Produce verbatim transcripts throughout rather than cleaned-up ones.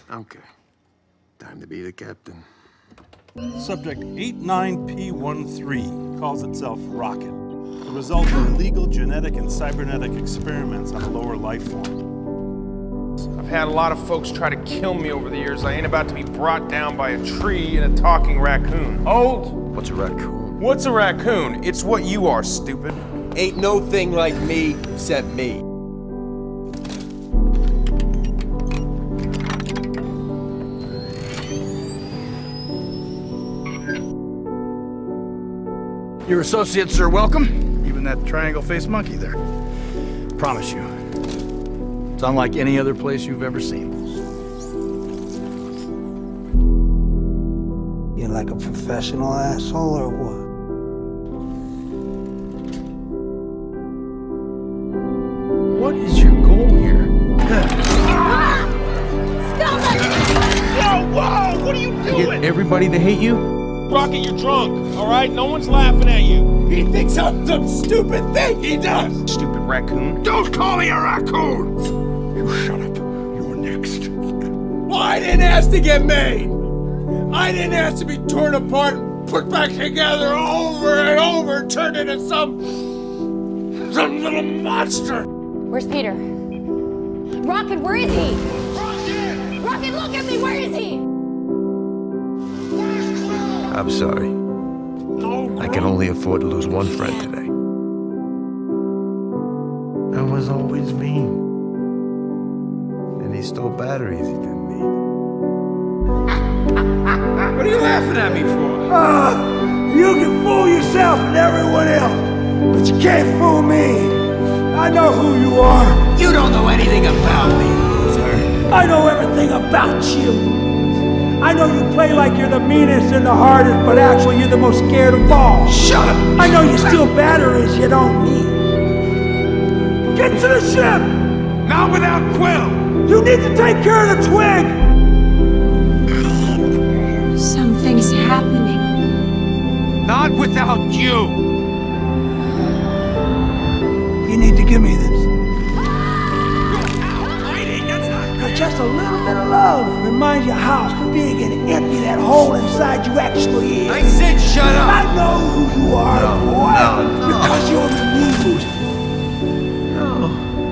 Okay. Time to be the captain. Subject eight nine P one three calls itself Rocket, the result of illegal genetic and cybernetic experiments on a lower life form. I've had a lot of folks try to kill me over the years. I ain't about to be brought down by a tree and a talking raccoon. Old? What's a raccoon? What's a raccoon? It's what you are, stupid. Ain't no thing like me except me. Your associates are welcome, even that triangle-faced monkey there. Promise you, it's unlike any other place you've ever seen. You're like a professional asshole or what? What is your goal here? Whoa, whoa! What are you doing? Get everybody to hate you? Rocket, you're drunk, all right? No one's laughing at you. He thinks I'm some stupid thing, he does! Stupid raccoon. Don't call me a raccoon! You shut up. You're next. Well, I didn't ask to get made! I didn't ask to be torn apart and put back together over and over and turned into some... some little monster! Where's Peter? Rocket, where is he? Rocket! Rocket, look at me, where is he? I'm sorry. No, I can only afford to lose one friend today. I was always mean. And he stole batteries he didn't need. What are you laughing at me for? Uh, you can fool yourself and everyone else, but you can't fool me. I know who you are. You don't know anything about me, sir. I know everything about you. I know you play like you're the meanest and the hardest, but actually you're the most scared of all. Shut up! I know you steal batteries you don't need. Get to the ship! Not without Quill! You need to take care of the twig! Something's happening. Not without you! You need to give me this. Just a little bit of love reminds you how big and empty that hole inside you actually is. I said shut up! I know who you are, No, boy. no, no. Because you're the news. No.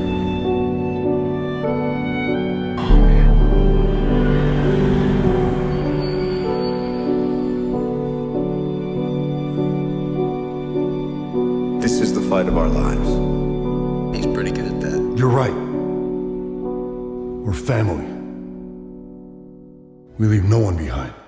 Oh, man. This is the fight of our lives. He's pretty good at that. You're right. We're family. We leave no one behind.